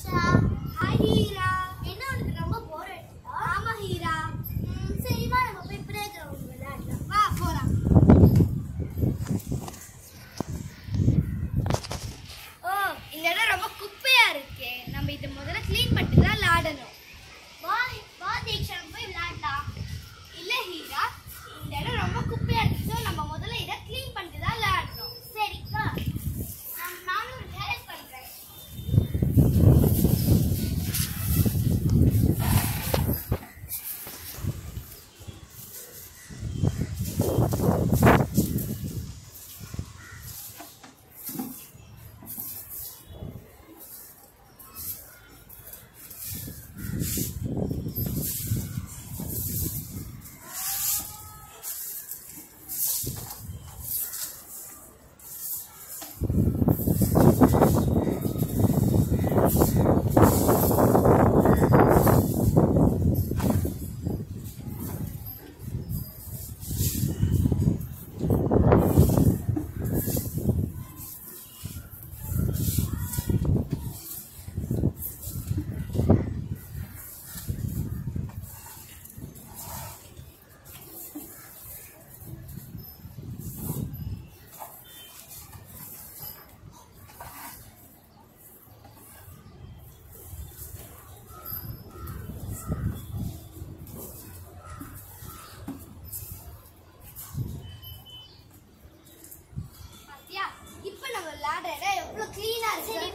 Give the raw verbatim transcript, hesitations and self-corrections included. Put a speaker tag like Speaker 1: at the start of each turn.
Speaker 1: Asha. Hi Heera. என்ன உனக்கு ரொம்ப போர் அடிச்சதா? ஆமா ஹீரா. சரி வா நம்ம போய் ப்ளே கிரவுண்ட் விளையாடலாம். வா போலாம். ஓ இந்த இடம் ரொம்ப குப்பையா இருக்கே. நம்ம இதை முதல்ல க்ளீன் பண்ணிட்டு தான் விளையாடணும். வா வா தீக்ஷா போய் விளையாடலாம். இல்ல ஹீரா இந்த இடம் ரொம்ப குப்பையா இருக்கு. ஸோ நம்ம முதல்ல இதை க்ளீன் பண்ணிட்டு தான் விளையாடணும். சரி வா. நானும் ஹெல்ப் பண்றேன். இப்ப நம்ம விளையாடுற இடம் எவ்வளவு கிளீனா இருக்கு.